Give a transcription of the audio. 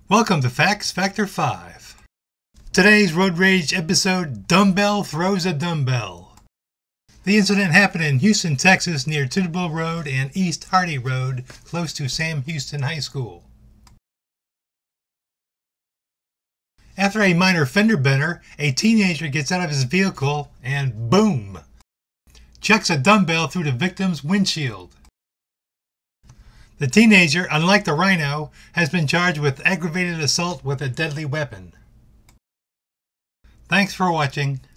Welcome to Facts Factor 5. Today's Road Rage episode, Dumbbell Throws a Dumbbell. The incident happened in Houston, Texas near Tidwell Road and East Hardy Road, close to Sam Houston High School. After a minor fender bender, a teenager gets out of his vehicle and boom! Chucks a dumbbell through the victim's windshield. The teenager, unlike the rhino, has been charged with aggravated assault with a deadly weapon. Thanks for watching.